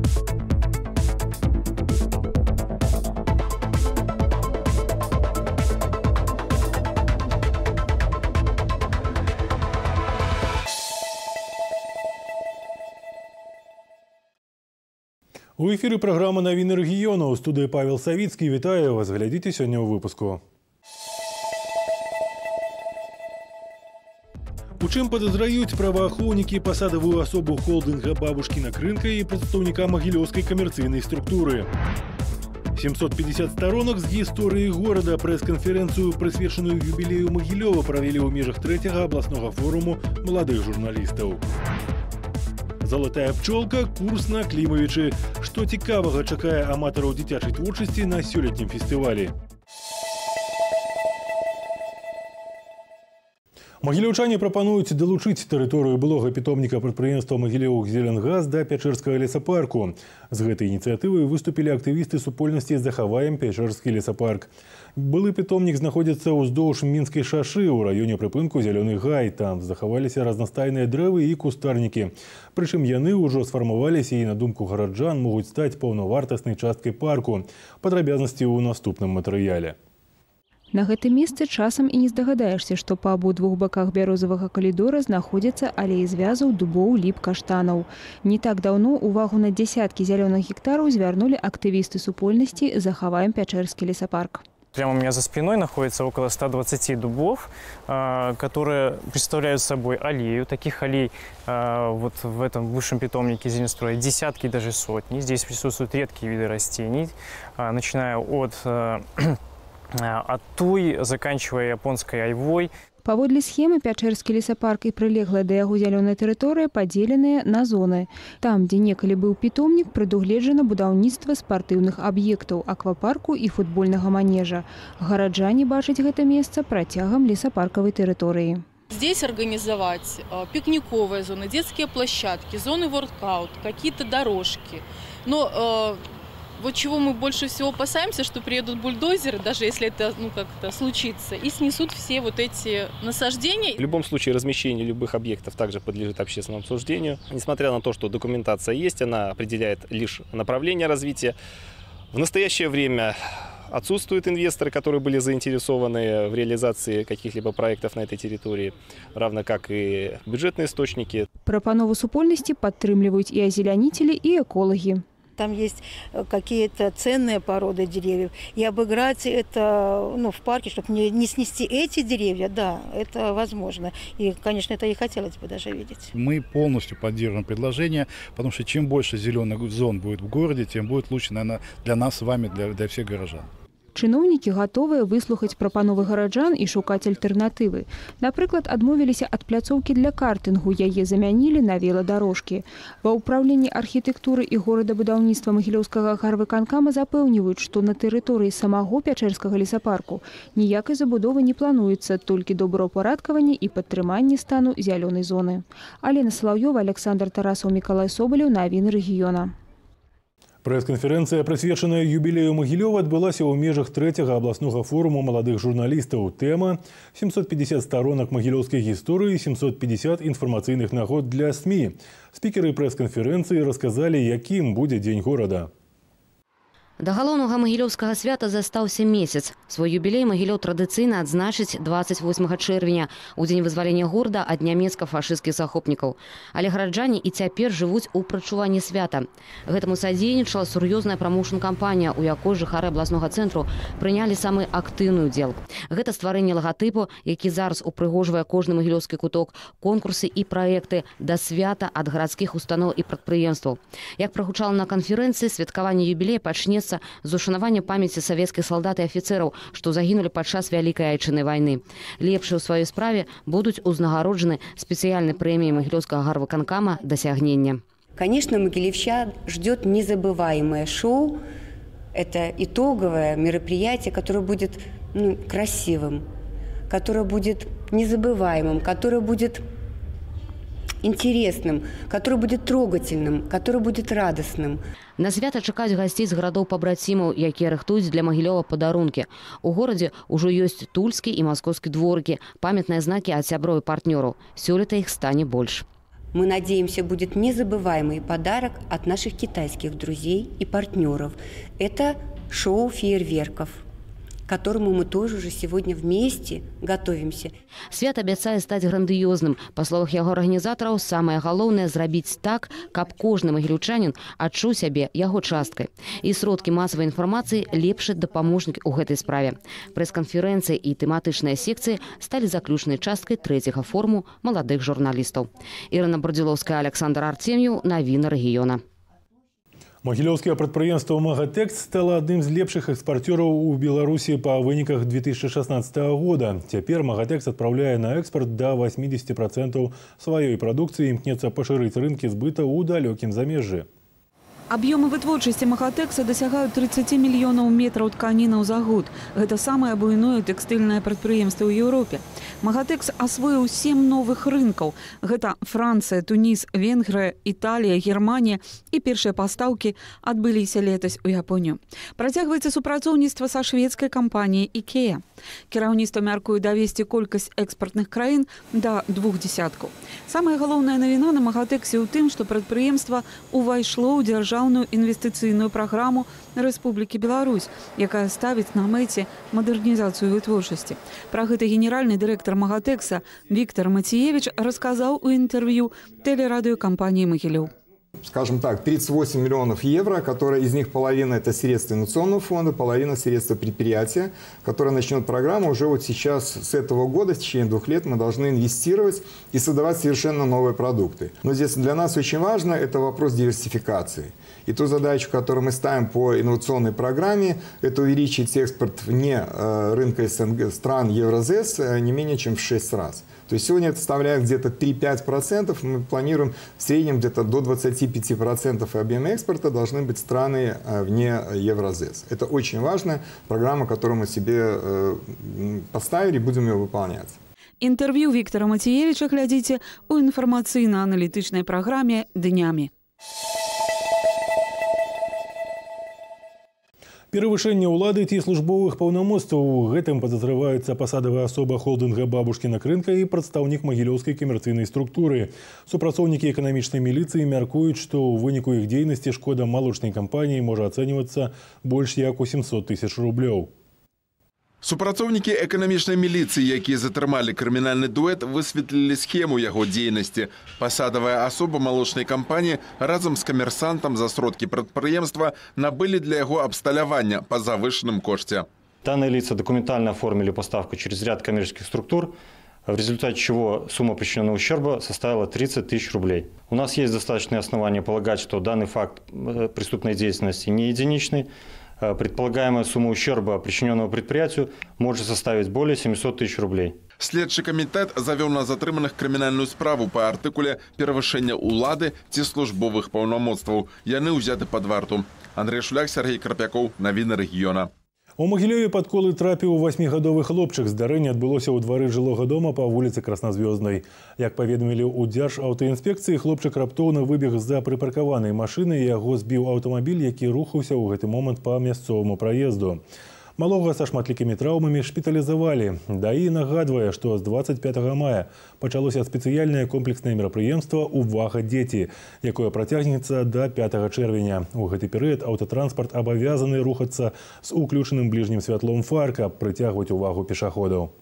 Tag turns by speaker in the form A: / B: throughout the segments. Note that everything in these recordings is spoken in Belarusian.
A: У ефірі програма «Новини регіону». У студії Павел Савіцький. Вітаю вас. Глядите сьогодні у випуску. У чым подозраюць праваахоўнікі пасадавую асобу холдинга «Бабушкина крынка» и представника Могилевской коммерційной структуры. 750 сторонок з гісторыі города. Пресс-конференцию, присвяченую юбилею Могилева, провели у межах 3-го областного форуму молодых журналистов. Золотая пчелка, курс на Клімовичы. Што цікавага чакае аматараў дзіцячай творчасці на сёлетнім фестывалі? Магілеўчане прапануюць далучыць тэрыторыю былога пітомніка прадпрыемства «Могилев-Зеленгаз» да Пячэрскага лесапарку. З гэтай ініцыятывай выступілі актывісты супольнасці «Захаваем Пячэрскі лесапарк». Былы пітомнік знаходзіцца ўздоўж Мінскай шашы ў раёне прыпынку «Зялёны гай». Там захаваліся разнастайныя дрэвы і кустарнікі. Прычым яны ўжо сфармаваліся і, на думку гараджан, могуць стаць паўнавартаснай часткай парку. Падрабязнасці ў наступным матэрыяле.
B: На гэтым месцы часам і не здагадаешся, што па абодвух баках бярозавага калідора знаходзяцца алеі звязаў, дубоў, ліп, каштанаў. Не так даўно увагу на дзясяткі зялёных гектараў звярнулі актывісты супольнасці «Захаваем Пячэрскі лесапарк».
C: Прямо у меня за спиной находится около 120 дубов, которые представляют собой аллею. Таких аллей вот в этом высшем питомнике зеленстроя десятки, даже сотни. Здесь присутствуют редкие виды растений, начиная от туй, заканчивая японской айвой.
B: Паводле схемы Пячэрскі лесапарк і прылеглая да яго зялёная тэрыторыя падзеленыя на зоны. Там, дзе некалі быў пітомнік, прадугледжана будаўніцтва спартыўных аб'ектаў, аквапарку і футбольнага манежа. Гараджане бачаць гэта месца працягам лесапаркавай тэрыторыі.
D: Здесь организовать пикниковые зоны, детские площадки, зоны воркаут, какие-то дорожки. Но вот чего мы больше всего опасаемся, что приедут бульдозеры, даже если это как-то случится, и снесут все вот эти насаждения.
E: В любом случае размещение любых объектов также подлежит общественному обсуждению. Несмотря на то, что документация есть, она определяет лишь направление развития. В настоящее время отсутствуют инвесторы, которые были заинтересованы в реализации каких-либо проектов на этой территории, равно как и бюджетные источники.
B: Прапанову супольнасці падтрымліваюць і азелянителі, і эколаги.
F: Там есть какие-то ценные породы деревьев. И обыграть это в парке, чтобы не снести эти деревья, да, это возможно. И, конечно, это и хотелось бы даже видеть.
G: Мы полностью поддерживаем предложение, потому что чем больше зеленых зон будет в городе, тем будет лучше, наверное, для нас с вами, для всех горожан.
B: Чыноўнікі гатовыя выслухаць прапановы гараджан і шукаць альтэрнатывы. Напрыклад, адмовіліся ад пляцоўкі для картынгу, яе замянілі на веладарожкі. Ва ўпраўленні архітэктуры і горадабудаўніцтва Магілёўскага гарвыканкама запэўніваюць, што на тэрыторыі самого Пячэрскага лесапарку ніякай забудовы не плануецца, толькі добраўпарадкаванне і падтрыманне стану зялёнай зоны. Алена Салаўёва, Александр Тарасаў, Мікалай Собалеў, «Навіны рэгіёна».
A: Прэс-канферэнцыя, прысвечаная юбілею Могилева, адбылася ў межах 3-го абласнога форуму маладых журналістаў. Тэма – 750 сторонок магілёўскай гісторыі, 750 інфармацыйных нагод для СМІ. Спікеры прэс-канферэнцыі расказалі, якім будзе дзень горада.
H: Да галоўнага магілёўскага свята застаўся месяц. Свой юбілей Могилев традыцыйна адзначыць 28 чэрвеня, у дзень вызвалення горада ад нямецка-фашысцкіх захопнікаў. Але гараджане і цяпер жывуць у прачуванні свята. Гэтаму садзейнічала сур'ёзная прамоушн-кампанія, у якой жыхары абласнога цэнтру прынялі самы актыўны ўдзел. Гэта стварэнне лагатыпу, які зараз упрыгожвае кожны магілёўскі куток, конкурсы і праекты да свята ад гарадскіх устаноў і прадпрыемстваў. Як прагучала на канферэнцыі, святкаванне юбілея пачнецца з ушанавання памяці савецкіх салдат і афіцэраў, што загінулі падчас Вялікай Айчыннай вайны. Лепшыя ў сваёй справе будуць узнагароджаны спецыяльнай прэміяй Магілёўскага гарвыканкама «Досягнення».
I: Конечно, могилевчан ждет незабываемое шоу. Это итоговое мероприятие, которое будет красивым, которое будет незабываемым, которое будет интересным, который будет трогательным, который будет радостным.
H: На свята чакаюць гасцей з гарадоў-пабрацімаў, якія рыхтуюць для Магілёва падарункі. У горадзе ўжо ёсць тульскі і маскоўскі дворыкі, памятныя знакі ад сяброў і партнёраў. Сёлета іх стане больш.
I: Мы надеемся, будет незабываемый подарок от наших китайских друзей и партнеров. Это шоу фейерверков, к которому мы тоже уже сегодня вместе готовимся.
H: Свят абяцае стаць грандыёзным. Па словах яго арганізатараў, самае галоўнае зрабіць так, каб кожны магілёўчанін адчуў сябе яго часткай. І сродкі масавай інфармацыі лепшы дапаможнік у гэтай справе. Прэс-канферэнцыі і тэматычныя секцыі сталі заключнай часткай трэцяга форуму маладых журналістаў. Ірына Брудзілоўская, Александр Артем'еў, навіны рэгіёна.
A: Магілёўскае прадпрыемства «Магатэкс» стало адным з лепшых экспарцёраў у Беларусі па выніках 2016 года. Цяпер «Магатэкс» адпраўляе на экспорт до 80% сваёй прадукцыі і імкнецца пашырыць рынкі збыта ў далёкім замежжы.
J: Аб'ёмы вытворчасці «Магатэкса» дасягаюць 30 мільёнаў метраў тканінаў за год. Гэта самае буйное тэкстыльнае прадпрыемства ў Еўропе. «Магатэкс» асвоіў 7 новых рынкаў. Гэта Францыя, Туніс, Венгрыя, Італія, Германія і першыя пастаўкі адбыліся летась у Японію. Працягваецца супрацоўніцтва са шведскай кампаніяй «Ікеа». Кіраўніцтва мяркуе давесці колькасць экспартных краін да 20. Самая галоўная навіна на «Магатэксе» ў тым, што прадпрыемства ўвайшло ў дзяржаўную інвестыцыйную праграму Рэспублікі Беларусь, якая ставіць на мэце мадэрнізацыю вытворчасці. Пра гэта генеральны дырэктар «Магатэкса» Віктор Мацеевич рассказал у интервью телерадиокомпании «Могилев».
K: Скажем так, 38 миллионов евро, которые из них половина это средства инновационного фонда, половина средства предприятия, которое начнет программу уже вот сейчас, с этого года, в течение 2 лет мы должны инвестировать и создавать совершенно новые продукты. Но здесь для нас очень важно, это вопрос диверсификации. И ту задачу, которую мы ставим по инновационной программе, это увеличить экспорт вне рынка СНГ, стран Евразес не менее чем в 6 раз. То есть сегодня это составляет где-то 3-5%, мы планируем в среднем где-то до 25% объема экспорта должны быть страны вне Евразес. Это очень важная программа, которую мы себе поставили, будем ее выполнять.
J: Интервью Виктора Матеевича глядите у информационно-аналитичной программе «Днями».
A: Перавышэнне ўлады ці службовых паўнамоцтваў. У гэтым падазраваецца пасадавая асоба холдынга «Бабушкіна крынка» і прадстаўнік магілёўскай камерцыйнай структуры. Супрацоўнікі эканамічнай міліцыі мяркуюць, што ў выніку іх дзейнасці шкода малочнай кампаніі можа ацэньвацца больш як у 700 000 рублёў.
L: Супрацоўнікі эканамічнай міліцыі, якія затрымалі крымінальны дуэт, высветлілі схему яго дзейнасці. Пасадавая асоба малочнай кампаніі разам з камерсантам за сродкі прадпрыемства набылі для яго абсталявання па завышенном коште.
M: Данные лица документально оформили поставку через ряд коммерческих структур, в результате чего сумма причиненного ущерба составила 30 000 рублей. У нас есть достаточные основания полагать, что данный факт преступной деятельности не единичный. Предполагаемая сумма ущерба, причиненного предприятию, может составить более 700 000 рублей.
L: Следчы камітэт завёў на затрыманых крымінальную справу па артыкуле «Перавышэння ўлады ці службовых паўнамоцтваў». Яны ўзяты пад варту. Андрей Шуляк, Сергей Карпяков, навіны рэгіёна.
A: У Магілёве пад колы трапіў 8-гадовы хлопчык. Здарэнне адбылося ў двары жылога дома па вуліцы Красназвёзнай. Як паведамілі ў Дзяржаўтаінспекцыі, хлопчык раптоўна выбег з-за прыпаркаванай машыны і яго збіў аўтамабіль, які рухаўся ў гэты момант па мясцоваму праезду. Малога са шматлікімі траўмамі шпіталізавалі. ДАІ нагадвае, што з 25 мая пачалося спецыяльнае комплекснае мерапрыемства «Увага, дзеці», якое працягнецца да 5 чэрвеня. У гэты перыяд аўтатранспарт абавязаны рухацца з уключаным бліжнім святлом фар, каб прыцягваць увагу пешаходаў.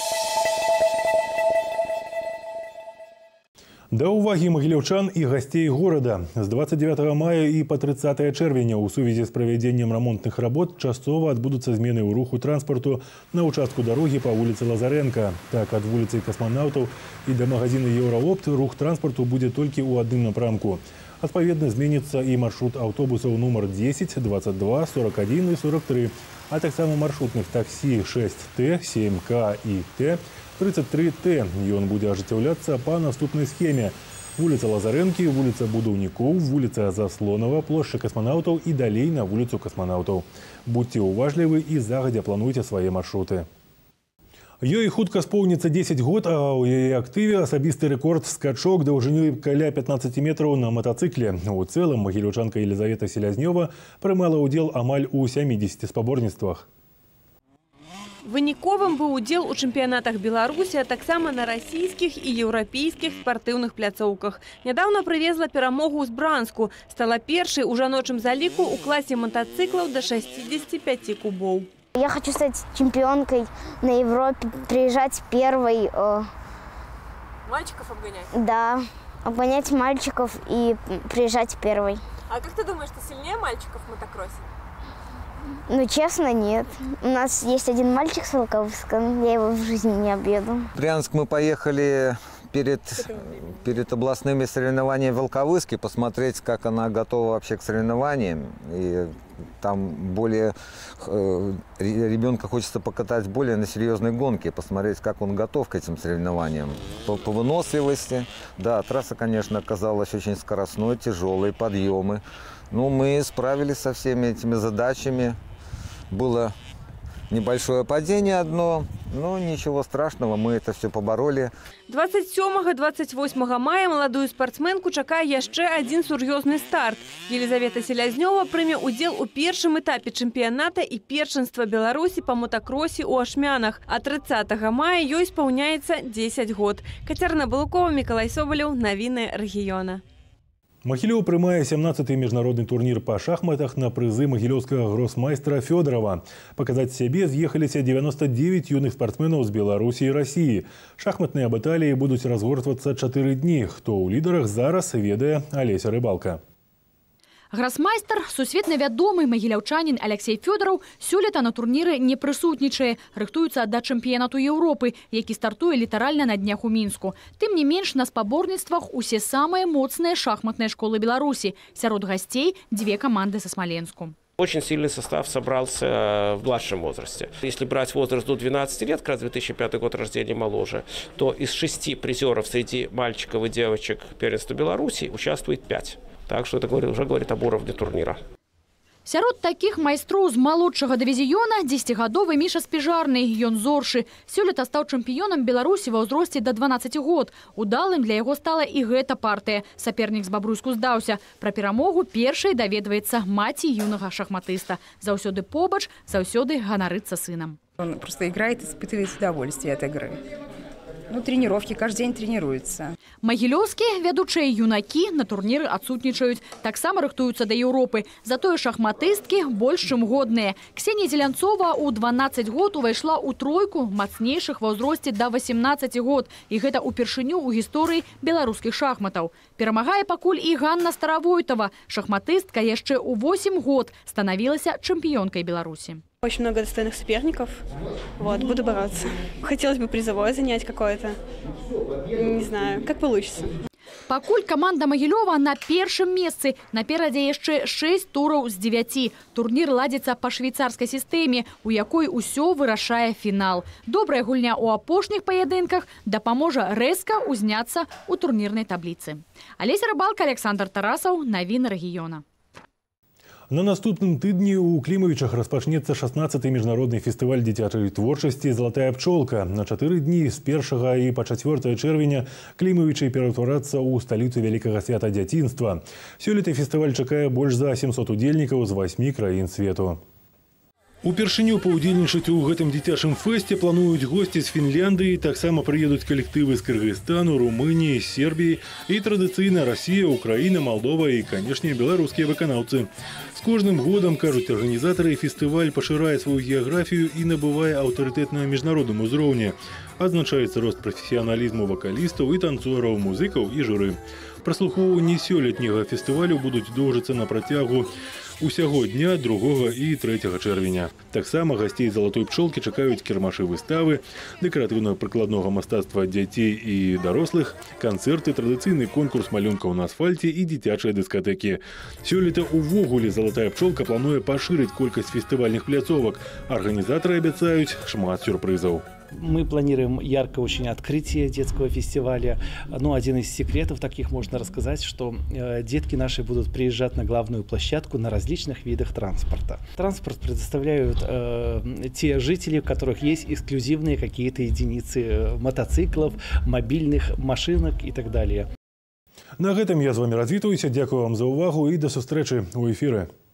A: Да ўвагі магілёўчан і гасцей горада. З 29 мая і па 30 чэрвеня ў сувязі з правядзеннем рамонтных работ часова адбудуцца змены ў руху транспарту на ўчастку дарогі па вуліцы Лазаренка. Так, ад вуліцы Касманаўтаў і да магазіна «Еўраопт» рух транспарту будзе толькі ў адным напрамку. Адпаведна, зменіцца і маршрут аўтобусаў нумар 10, 22, 41 і 43, а таксама маршрутных таксі 6Т, 7К і Т, 33Т. Ён будзе ажыццяўляцца па наступнай схеме. Вуліца Лазарэнкі, вуліца Будаўнікоў, вуліца Заслонава, плошча Касманаўтаў і далей на вуліцу Касманаўтаў. Будьце ўважлівы і загадзя плануйце свае маршруты. Ёй хутка споўніцца 10 год, а ў яе актыве асабісты рэкорд скачок даўжынёй каля 15 метраў на матацыкле. У цэлым магілёўчанка Елізавета Селязнёва прымала ўдзел амаль у 70 спаборніцтвах.
N: Выніковым быў удзел у чэмпіянатах Беларусі, а таксама на расійскіх і еўрапейскіх спартыўных пляцоўках. Нядаўна прывезла перамогу з Бранску. Стала першай у жаночым заліку ў класе мотоциклов до 65 кубов.
O: Я хочу стать чемпионкой на Европе, приезжать первой.
N: Мальчиков обгонять?
O: Да, обгонять мальчиков и приезжать первой.
N: А как ты думаешь, ты сильнее мальчиков в мотокроссе?
O: Ну, честно, нет. У нас есть один мальчик с Волковска, я его в жизни не объеду.
P: В Брянск мы поехали перед областными соревнованиями в Волковыске, посмотреть, как она готова вообще к соревнованиям. И там ребенка хочется покатать более на серьезной гонке, посмотреть, как он готов к этим соревнованиям. По выносливости, да, трасса, конечно, оказалась очень скоростной, тяжелой, подъемы. Ну, мы справились со всеми этими задачами. Было небольшое падение одно, но ничего страшного, мы это все побороли.
N: 27-28 мая молодую спортсменку чакае яшчэ один сур'ёзны старт. Елизавета Селязнёва прыме удзел у першым этапе чэмпіяната і першынства Беларусі па мотакросе ў Ашмянах. А 30 мая ёй спаўняецца 10 год. Кацярына Балукова, Миколай Соболев, навіны рэгіёна.
A: Магілёў прымае 17-й міжнародны турнір па шахматах на прызы магілёўскага гросмайстра Фёдорова. Паказаць сябе з'ехаліся 99 юных спартсменаў з Беларусі і Расіі. Шахматныя баталіі будуць разгортвацца 4 дні. Хто ў лідарах зараз, ведае Алеся Рыбалка.
Q: Гросмайстер, сусветна вядомы магіляўчанін Алексей Фёдоров, сёлета на турніры не прысутнічае. Рыхтуецца да чэмпіянату Еўропы, які стартуе літаральна на днях у Мінску. Тым не менш, на спаборніцтвах усе самыя моцныя шахматныя школы Беларусі. Сярод гасцей 2 каманды са Смоленску.
R: Очень сильный состав собрался в младшем возрасте. Если брать возраст до 12 лет, как раз 2005 год рождения моложе, то из 6 призеров среди мальчиков и девочек первенства Беларуси участвует 5. Так что это уже говорит об уровне турнира.
Q: Сярод таких майстроў з малодшага дывізіёна 10-гадовы Міша Спіжарны, ён зоршы. Сёлета стаў чэмпіёнам Беларусі ва ўзросце до 12 год. Удалым для яго стала і гэта партыя. Сапернік з Бабруйску здаўся. Пра перамогу першай даведваецца маці юнага шахматыста. Заўсёды побач, заўсёды ганарыцца сынам.
S: Он просто играет и испытывает удовольствие от игры. Ну, тренировки, каждый день тренируется.
Q: Магілёўскія вядучыя юнакі на турніры адсутнічаюць. Таксама рыхтуюцца да Еўропы. Затое шахматысткі больш чым годныя. Ксенія Зеленцова ў 12 год увайшла ў тройку мацнейшых ва ўзросце да 18 год. І гэта ўпершыню ў гісторыі беларускіх шахматаў. Перамагае пакуль і Ганна Старавойтова. Шахматыстка яшчэ ў 8 год станавілася чэмпіёнкай Беларусі.
T: Очень много достойных соперников. Вот, буду бороться. Хотелось бы призовое занять какое-то. Не знаю, как получится.
Q: Пакуль каманда Магілёва на першым месцы. Наперадзе яшчэ 6 тураў з 9. Турнір ладзіцца па швейцарскай сістэме, у якой усё вырашае фінал. Добрая гульня ў апошніх паядынках дапаможа рэзка ўзняцца ў турнірнай табліцы. Алеся Рыбалка, Александр Тарасаў, навіны рэгіёна.
A: На наступным тыдні у Клімавічах распачнецца 16-й міжнародны фестываль дзіцячай творчасці «Залатая пчолка». На 4 дні з 1 і па 4 чэрвеня Клімавічы пераўтварацца ў сталіцу вялікага свята дзяцінства. Сёлета фестываль чакае больш за 700 удзельнікаў з 8 краін свету. Упершыню паўдзельнічаць у гэтым дзіцячым фэсце плануюць госці з Фінляндыі, таксама прыедуць калектывы з Кыргызстану, Румыніі, Сербіі і традыцыйна Расія, Украіна, Малдова і, канешне, беларускія выканаўцы. З кожным годам, кажуць арганізатары, фестываль пашырае сваю геаграфію і набывае аўтарытэт на міжнародным узроўні. Адзначаецца рост прафесіяналізму вакалістаў і танцораў, музыкаў і журы. Праслухоўванні сёлетняга фестывалю будуць доўжыцца на працягу усяго дня 2 і 3 чэрвеня. Таксама гасцей «Залатой пчолкі» чакаюць кірмашы выставы, дэкаратыўна-прыкладнога мастацтва дзяцей і дарослых, канцэрты, традыцыйны конкурс малюнкаў на асфальце і дзіцячыя дыскатэкі. Сёлета увогуле «Залатая пчолка» плануе пашырыць колькасць фестывальных пляцовак. Арганізатары абяцаюць шмат сюрпрызаў.
U: Мы планируем яркое очень открытие детского фестиваля. Ну, один из секретов таких можно рассказать, что детки наши будут приезжать на главную площадку на различных видах транспорта. Транспорт предоставляют те жители, у которых есть эксклюзивные какие-то единицы мотоциклов, мобильных машинок и так далее.
A: На гэтым я з вами развітваюся. Дзякую вам за увагу і да сустрэчы ў эфіры.